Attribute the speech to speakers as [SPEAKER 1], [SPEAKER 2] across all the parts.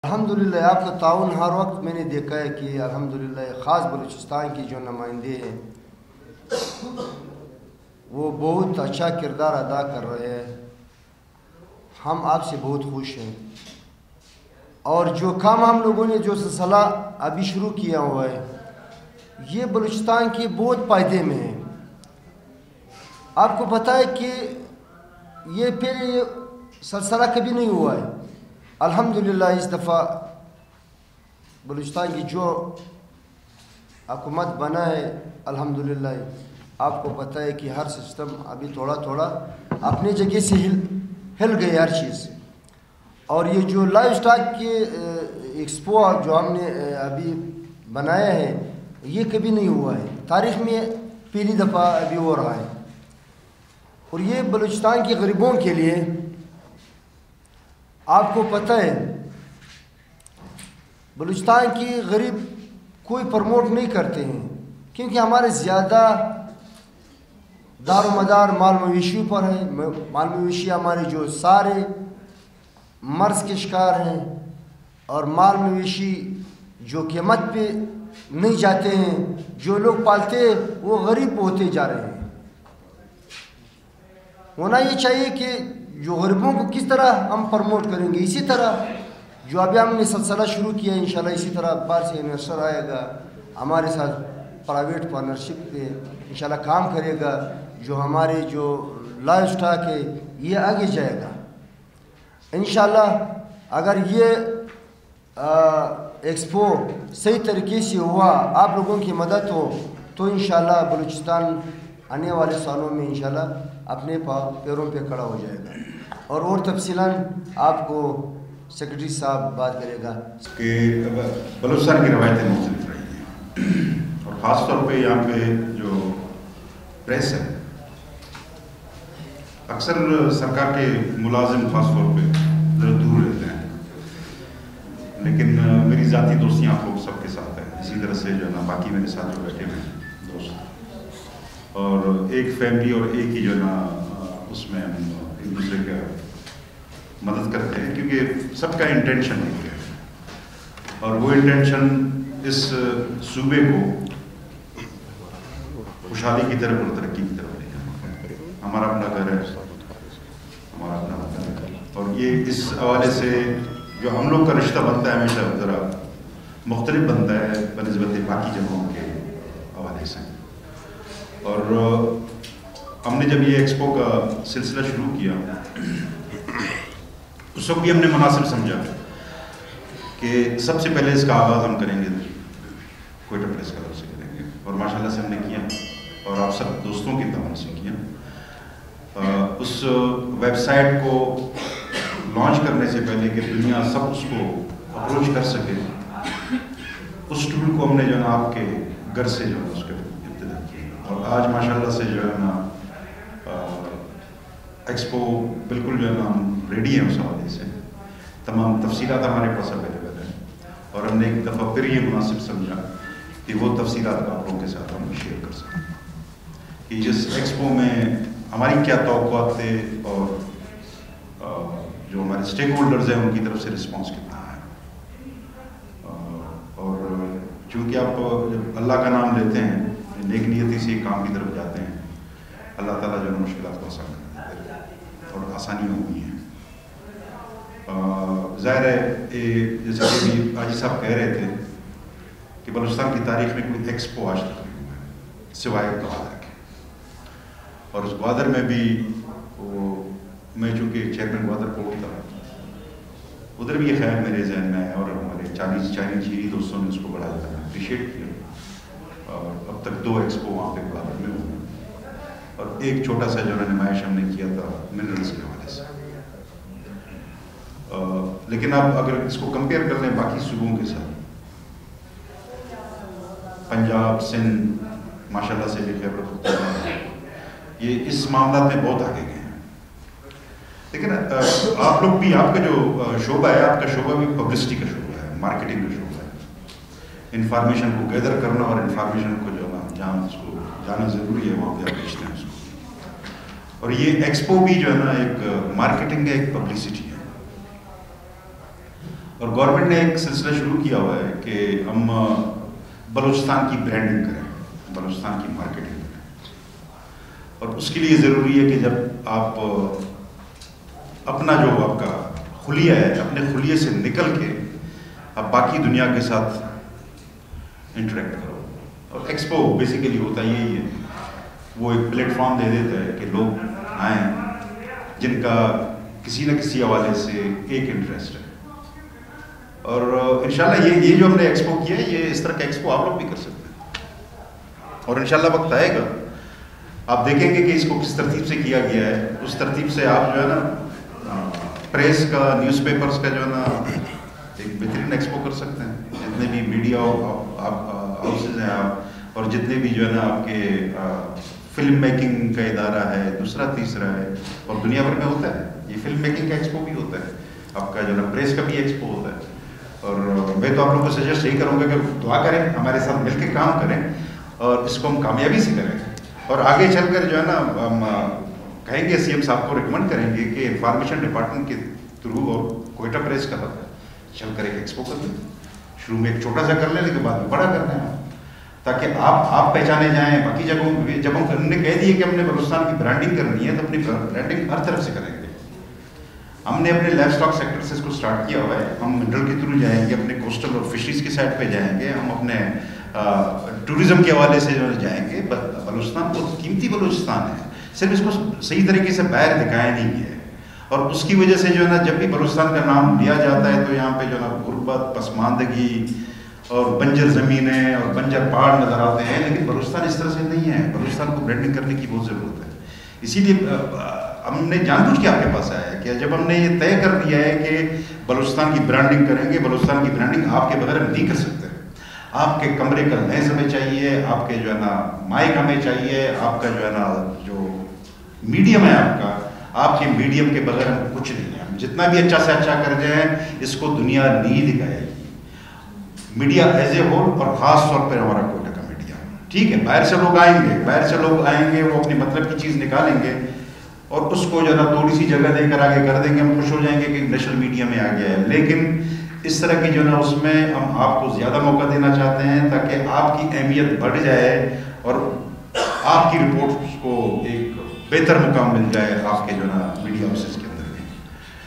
[SPEAKER 1] الحمدللہ آپ کا تعاون ہر وقت میں نے دیکھا ہے کہ الحمدللہ خاص بلوچستان کی جو نمائندے ہیں وہ بہت اچھا کردار ادا کر رہے ہیں. ہم آپ سے بہت خوش ہیں اور جو کام ہم لوگوں نے جو سلسلہ ابھی شروع کیا ہوا ہے یہ بلوچستان کے بہت فائدے میں ہے. آپ کو پتہ ہے کہ یہ پہلے یہ سلسلہ کبھی نہیں ہوا ہے. الحمدللہ اس دفعہ بلوچستان کی جو حکومت بنا ہے الحمدللہ آپ کو پتہ ہے کہ ہر سسٹم ابھی تھوڑا تھوڑا اپنی جگہ سے ہل گئی ہر چیز. اور یہ جو لائیو سٹاک کے ایکسپو جو ہم نے ابھی بنایا ہے یہ کبھی نہیں ہوا ہے, تاریخ میں پہلی دفعہ ابھی ہو رہا ہے. اور یہ بلوچستان کے غریبوں کے لیے آپ کو پتہ ہے بلوچستان کی غریب کوئی پروموٹ نہیں کرتے ہیں کیونکہ ہمارے زیادہ دار و مدار مال مویشی پر ہے. مال مویشی ہمارے جو سارے مرض کے شکار ہیں اور مال مویشی جو قیمت پہ نہیں جاتے ہیں, جو لوگ پالتے ہیں وہ غریب ہوتے جا رہے ہیں. ہونا یہ چاہیے کہ جو غریبوں کو کس طرح ہم پروموٹ کریں گے, اسی طرح جو ابھی ہم نے سلسلہ شروع کیا ہے انشاءاللہ اسی طرح باہر سے انویسٹر آئے گا ہمارے ساتھ پرائیویٹ پارٹنرشپ پہ انشاءاللہ کام کرے گا. جو ہمارے جو لائیو سٹاک ہے یہ آگے جائے گا انشاءاللہ. اگر یہ ایکسپو صحیح طریقے سے ہوا, آپ لوگوں کی مدد ہو تو انشاءاللہ بلوچستان آنے والے سالوں میں انشاءاللہ اپنے پیروں پہ کھڑا ہو جائے گا. اور تفصیلاً آپ کو سیکرٹری صاحب بات کرے گا
[SPEAKER 2] کہ بلوچستان کی روایتیں مختلف رہی ہیں اور خاص طور پہ یہاں پہ جو پریس ہے اکثر سرکار کے ملازم خاص طور پہ ذرا دور رہتے ہیں, لیکن میری ذاتی دوستیاں آپ لوگ سب کے ساتھ ہیں. اسی طرح سے جو ہے نا باقی میرے ساتھ جو بیٹھے ہوئے ہیں دوست اور ایک فیملی اور ایک ہی جو ہے نا اس میں ہم ایک دوسرے کا مدد کرتے ہیں کیونکہ سب کا انٹینشن ایک ہے اور وہ انٹینشن اس صوبے کو خوشحالی کی طرف اور ترقی کی طرف لے جانا. ہمارا اپنا گھر ہے, ہمارا اپنا وطن ہے اور یہ اس حوالے سے جو ہم لوگ کا رشتہ بنتا ہے ہمیشہ ذرا مختلف بنتا ہے بنسبت باقی جگہوں کے حوالے سے. اور ہم نے جب یہ ایکسپو کا سلسلہ شروع کیا اس وقت بھی ہم نے مناسب سمجھا کہ سب سے پہلے اس کا آغاز ہم کریں گے کوئٹہ پریس کلب سے کریں گے اور ماشاءاللہ سے ہم نے کیا اور آپ سب دوستوں کی تعاون سے کیا. اس ویب سائٹ کو لانچ کرنے سے پہلے کہ دنیا سب اس کو اپروچ کر سکے اس ٹول کو ہم نے جو ہے نا آپ کے گھر سے جو ہے اس کے ابتدا کی اور آج ماشاءاللہ سے جو ہے نا ایکسپو بالکل جو ہے نا ہم ریڈی ہیں اس حوالے سے. تمام تفصیلات ہمارے پاس اویلیبل ہیں اور ہم نے ایک دفعہ پھر یہ مناسب سمجھا کہ وہ تفصیلات آپ لوگوں کے ساتھ ہم شیئر کر سکیں کہ جس ایکسپو میں ہماری کیا توقعات تھے اور جو ہمارے اسٹیک ہولڈرز ہیں ان کی طرف سے رسپانس کتنا ہے. اور چونکہ آپ جب اللہ کا نام لیتے ہیں نیک نیتی سے کام کی طرف جاتے ہیں اللہ تعالیٰ جو ہے مشکلات کو آسان کر دیتے ہیں اور آسانیاں ہوئی ہیں. ظاہر ہے جیسے کہ حاجی صاحب کہہ رہے تھے کہ بلوچستان کی تاریخ میں کوئی ایکسپو آج تک نہیں ہوا ہے سوائے گوادر کے. اور اس گوادر میں بھی وہ میں چونکہ چیئرمین گوادر پورٹ تھا ادھر بھی یہ خیال میرے ذہن میں ہے اور ہمارے چالیس دوستوں نے اس کو بڑا اپریشیٹ کیا اور اب تک 2 ایکسپو وہاں پہ گوادر میں ہوئے اور ایک چھوٹا سا جو نمائش ہم نے کیا تھا منرلس کے حوالے سے. لیکن آپ اگر اس کو کمپیئر کر لیں باقی صوبوں کے ساتھ پنجاب سندھ ماشاءاللہ سے بھی خیبر پختونخوا یہ اس معاملات میں بہت آگے گئے ہیں. لیکن آپ لوگ بھی آپ کا جو شعبہ ہے آپ کا شعبہ بھی پبلسٹی کا شعبہ ہے, مارکیٹنگ کا شعبہ ہے. انفارمیشن کو گیدر کرنا اور انفارمیشن کو جو ہے جہاں اس کو جانا ضروری ہے وہاں پہ آپ بیچتے ہیں اس کو. اور یہ ایکسپو بھی جو ہے نا ایک مارکیٹنگ ہے ایک پبلسٹی ہے اور گورنمنٹ نے ایک سلسلہ شروع کیا ہوا ہے کہ ہم بلوچستان کی برانڈنگ کریں، بلوچستان کی مارکیٹنگ کریں، اور اس کے لیے ضروری ہے کہ جب آپ اپنا جو آپ کا خلیہ ہے، اپنے خلیے سے نکل کے آپ باقی دنیا کے ساتھ انٹریکٹ کرو. اور ایکسپو بیسیکلی ہوتا یہی ہے، وہ ایک پلیٹ فارم دے دیتا ہے کہ لوگ آئیں جن کا کسی نہ کسی حوالے سے ایک انٹرسٹ ہے. اور انشاءاللہ یہ جو ہم نے ایکسپو کیا ہے، یہ اس طرح کا ایکسپو آپ لوگ بھی کر سکتے ہیں. اور انشاءاللہ وقت آئے گا آپ دیکھیں گے کہ اس کو کس ترتیب سے کیا گیا ہے. اس ترتیب سے آپ جو ہے نا پریس کا، نیوز پیپرز کا جو ہے نا ایک بہترین ایکسپو کر سکتے ہیں. جتنے بھی میڈیا ہاؤسز ہیں آپ، اور جتنے بھی جو ہے نا آپ کے فلم میکنگ کا ادارہ ہے، دوسرا تیسرا ہے، اور دنیا بھر میں ہوتا ہے. یہ فلم میکنگ کا ایکسپو بھی ہوتا ہے، آپ کا جو ہے نا پریس کا بھی ایکسپو ہوتا ہے. اور میں تو آپ لوگوں کو سجیسٹ یہی کروں گا کہ دعا کریں، ہمارے ساتھ مل کے کام کریں اور اس کو ہم کامیابی سے کریں. اور آگے چل کر جو ہے نا ہم کہیں گے، سی ایم صاحب کو ریکمنڈ کریں گے کہ انفارمیشن ڈپارٹمنٹ کے تھرو اور کوئٹہ پریس کا چل کر ایک ایکسپو کر لیں. شروع میں ایک چھوٹا سا کر لیں، لیکن بعد میں بڑا کر لیں، تاکہ آپ پہچانے جائیں. باقی جگہوں پہ جب ہم نے کہہ دیے کہ ہم نے بلوچستان کی برانڈنگ کرنی ہے، تو اپنی برانڈنگ ہر طرف سے کریں گے. ہم نے اپنے لائف اسٹاک سیکٹر سے اس کو سٹارٹ کیا ہوا ہے. ہم منرل کے تھرو جائیں گے، اپنے کوسٹل اور فشریز کی سائڈ پہ جائیں گے. ہم اپنے ٹورزم کے حوالے سے جو جائیں گے. بلوچستان بہت قیمتی بلوچستان ہے، صرف اس کو صحیح طریقے سے باہر دکھایا نہیں گیا ہے. اور اس کی وجہ سے جو ہے نا جب بھی بلوچستان کا نام لیا جاتا ہے تو یہاں پہ جو ہے نا غربت، پسماندگی اور بنجر زمینیں اور بنجر پہاڑ نظر آتے ہیں. لیکن بلوچستان اس طرح سے نہیں ہے. بلوچستان کو برانڈنگ کرنے کی بہت ضرورت ہے. اسی لیے ہم نے جان بوجھ کے آپ کے پاس آیا ہے کہ جب ہم نے یہ طے کر دیا ہے کہ بلوچستان کی برانڈنگ کریں گے، بلوچستان کی برانڈنگ آپ کے بغیر ہم نہیں کر سکتے. آپ کے کمرے کا میز ہمیں چاہیے، آپ کے جو ہے نا مائک ہمیں چاہیے، آپ کا جو ہے نا جو میڈیم ہے آپ کے میڈیم کے بغیر ہم کچھ نہیں ہے. ہم جتنا بھی اچھا سے اچھا کر جائیں، اس کو دنیا نہیں دکھائے گی. میڈیا ایز اے ہول، اور خاص طور پر ہمارا کوئٹہ کا میڈیا. ٹھیک ہے، باہر سے لوگ آئیں گے، وہ اپنی مطلب کی چیز نکالیں گے اور اس کو جو ہے نا تھوڑی سی جگہ دے کر آگے کر دیں گے. ہم خوش ہو جائیں گے کہ نیشنل میڈیا میں آ گیا ہے. لیکن اس طرح کی جو ہے نا اس میں ہم آپ کو زیادہ موقع دینا چاہتے ہیں تاکہ آپ کی اہمیت بڑھ جائے اور آپ کی رپورٹس کو ایک بہتر مقام مل جائے آپ کے جو ہے نا میڈیا ہاؤسز کے اندر میں.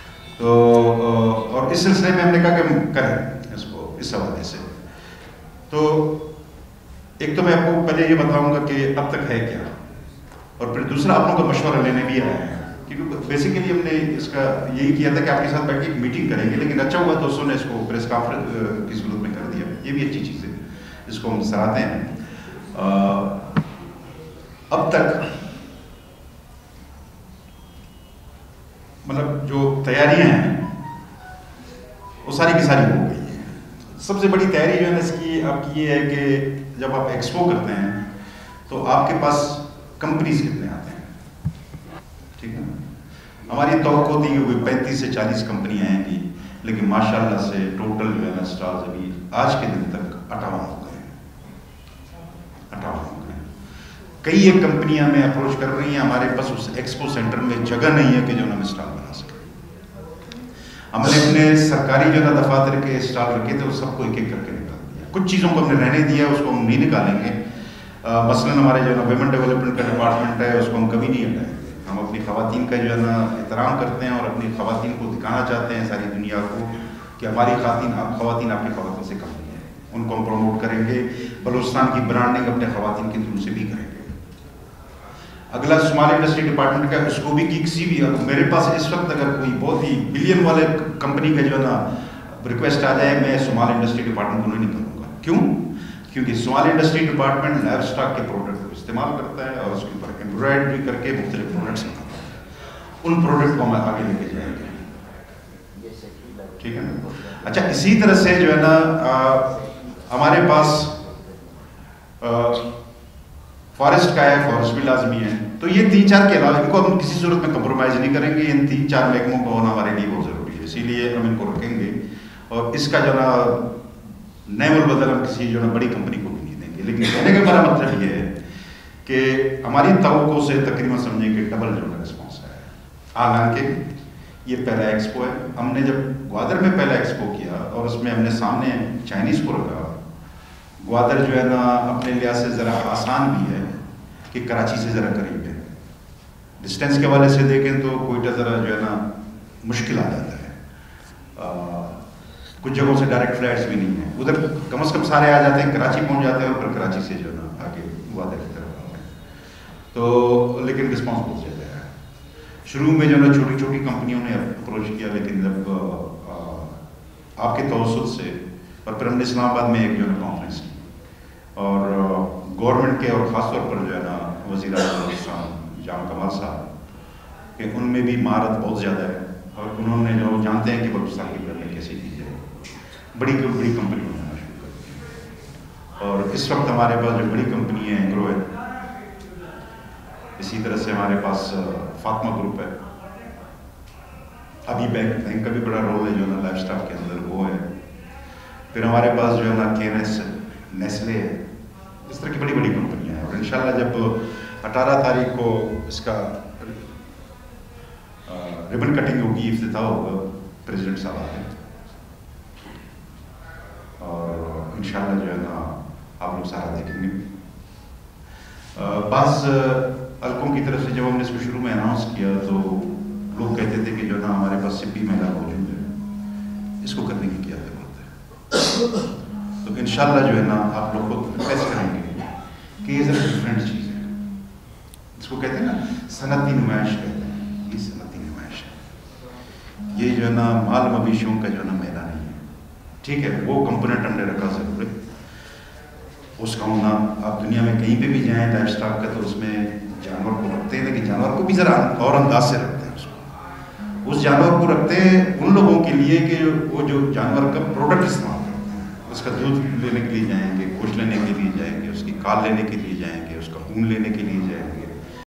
[SPEAKER 2] تو اور اس سلسلے میں ہم نے کہا کہ ہم کریں اس کو اس حوالے سے. تو ایک تو میں آپ کو پہلے یہ بتاؤں گا کہ اب تک ہے کیا، اور پھر دوسرا آپ لوگوں کا مشورہ لینے بھی آیا ہے. کیونکہ بیسیکلی ہم نے اس کا یہی کیا تھا کہ آپ کے ساتھ بیٹھ کے ایک میٹنگ کریں گے، لیکن اچھا ہوا دوستوں نے اس کو پریس کانفرنس کی صورت میں کر دیا. یہ بھی اچھی چیز ہے، اس کو ہم سراہتے ہیں. اب تک مطلب جو تیاریاں ہیں وہ ساری کی ساری ہو گئی ہیں. سب سے بڑی تیاری جو ہے نا اس کی آپ کی یہ ہے کہ جب آپ ایکسپو کرتے ہیں تو آپ کے پاس کمپنیز کتنے آتے ہیں. ٹھیک ہے، ہماری توقع ہوتی ہے کہ کوئی 35 سے 40 کمپنیاں آئیں گی، لیکن ماشاءاللہ سے ٹوٹل جو ہے نا اسٹالز ابھی آج کے دن تک 58 ہو گئے. 58 ہو گئے. کئی ایک کمپنیاں ہمیں اپروچ کر رہی ہیں. ہمارے پاس اس ایکسپو سینٹر میں جگہ نہیں ہے کہ جو ہم اسٹال بنا سکیں. ہم نے اپنے سرکاری جو ہے نا دفاتر کے اسٹال رکھے تھے، وہ سب کو ایک ایک کر کے نکال دیا. کچھ چیزوں کو ہم نے رہنے دیا، اس کو ہم نہیں نکالیں گے. مثلاً ہمارے جو ہے نا ویمن ڈیولپمنٹ کا ڈپارٹمنٹ ہے، اس کو ہم کبھی نہیں ہٹائیں گے. ہم اپنی خواتین کا جو ہے نا احترام کرتے ہیں اور اپنی خواتین کو دکھانا چاہتے ہیں ساری دنیا کو کہ ہماری خواتین آپ کی خواتین سے کم نہیں ہے. ان کو ہم پروموٹ کریں گے. بلوچستان کی برانڈنگ اپنے خواتین کے تھرو سے بھی کریں گے. اگلا اسمال انڈسٹری ڈپارٹمنٹ کا، اس کو بھی کسی بھی میرے پاس اس وقت اگر کوئی بہت ہی بلین والے کمپنی کا جو ہے نا ریکویسٹ آ جائے، میں اسمال انڈسٹری ڈپارٹمنٹ کو نہیں کروں گا. کیوں؟ کیونکہ small industry department livestock کے پروڈکٹ کو استعمال کرتا ہے اور اس کے اوپر ایمبرائڈری کر کے مختلف پروڈکٹس بناتا ہے. ان پروڈکٹ کو ہم آگے لے کے جائیں گے. ٹھیک ہے نا. اچھا، اسی طرح سے جو ہے نا ہمارے پاس فارسٹ کا ہے، فارسٹ بھی لازمی ہے. تو یہ 3-4 کے علاوہ ان کو ہم کسی صورت میں کمپرومائز نہیں کریں گے. ان 3-4 محکموں کا ہونا ہمارے لیے بہت ضروری ہے، اسی لیے ہم ان کو رکھیں گے. اور اس کا جو نا نیم البدل ہم کسی جو نا بڑی کمپنی کو بھی نہیں دیں گے. لیکن کہنے کا ہمارا مطلب یہ ہے کہ ہماری توقع سے تقریباً سمجھیں کہ ڈبل جو ہے رسپانس ہے. حالانکہ یہ پہلا ایکسپو ہے. ہم نے جب گوادر میں پہلا ایکسپو کیا اور اس میں ہم نے سامنے چائنیز کو رکھا. گوادر جو ہے نا اپنے لحاظ سے ذرا آسان بھی ہے کہ کراچی سے ذرا قریب ہے. ڈسٹینس کے حوالے سے دیکھیں تو کوئٹہ ذرا جو ہے نا مشکل آ جاتا ہے. کچھ جگہوں سے ڈائریکٹ فلائٹس بھی نہیں ہیں. ادھر کم از کم سارے آ جاتے ہیں, کراچی پہنچ جاتے ہیں اور پھر کراچی سے جو ہے نا آگے گوادر کی طرف آتے ہیں. تو لیکن رسپانس بہت زیادہ ہے. شروع میں جو ہے نا چھوٹی چھوٹی کمپنیوں نے اپروچ کیا, لیکن جب آپ کے توسط سے اور پھر ہم نے اسلام آباد میں ایک جو ہے نا کانفرنس کی اور گورنمنٹ کے اور خاص طور پر جو ہے نا وزیر اعظم جام کمال صاحب کہ ان میں بھی مہارت بہت زیادہ ہے اور انہوں نے جو جانتے ہیں کہ بلوچستان کی ڈیولپمنٹ کیسے کی جائے, بڑی کمپنی بنانا شروع کر دی. اور اس وقت ہمارے پاس جو بڑی کمپنی ہے گرو ہے. اسی طرح سے ہمارے پاس فاطمہ گروپ ہے. ابھی بینک کا بھی بڑا رول ہے جو ہے نا لائف اسٹاک کے اندر وہ ہے. پھر ہمارے پاس جو ہے نا KNS نیسلے ہے. اس طرح کی بڑی بڑی کمپنیاں ہیں. اور انشاءاللہ جب 18 تاریخ کو اس کا ربن کٹنگ ہوگی, افتتاح ہوگا, پریزیڈنٹ صاحب آتے ہیں اور انشاءاللہ جو ہے نا آپ لوگ سارا دیکھیں گے. بعض حلقوں کی طرف سے جب ہم نے اس کو شروع میں اناؤنس کیا تو لوگ کہتے تھے کہ جو ہے نا ہمارے پاس سپی میلہ موجود ہے, اس کو کرنے کی کیا ضرورت ہے. تو انشاءاللہ جو ہے نا آپ لوگ خود فیس کریں گے کہ یہ ذرا ڈفرینٹ چیز ہے. اس کو کہتے ہیں نا صنعتی نمائش کہتے ہیں. یہ صنعتی نمائش ہے, یہ جو ہے نا مال مویشیوں کا جو ہے نا میلہ نہیں ہے. ٹھیک ہے, وہ کمپوننٹ ہم نے رکھا ضرور ہے. اس کا ہونا آپ دنیا میں کہیں پہ بھی جائیں لائف اسٹاک کا تو اس میں جانور کو رکھتے ہیں, لیکن جانور کو بھی ذرا اور انداز سے رکھتے ہیں. اس جانور کو رکھتے ہیں ان لوگوں کے لیے کہ وہ جو جانور کا پروڈکٹ استعمال کرتے ہیں. اس کا دودھ لینے کے لیے جائیں گے, گوشت لینے کے لیے جائیں گے, اس کی کال لینے کے لیے جائیں گے, اس کا اون لینے کے لیے جائیں گے,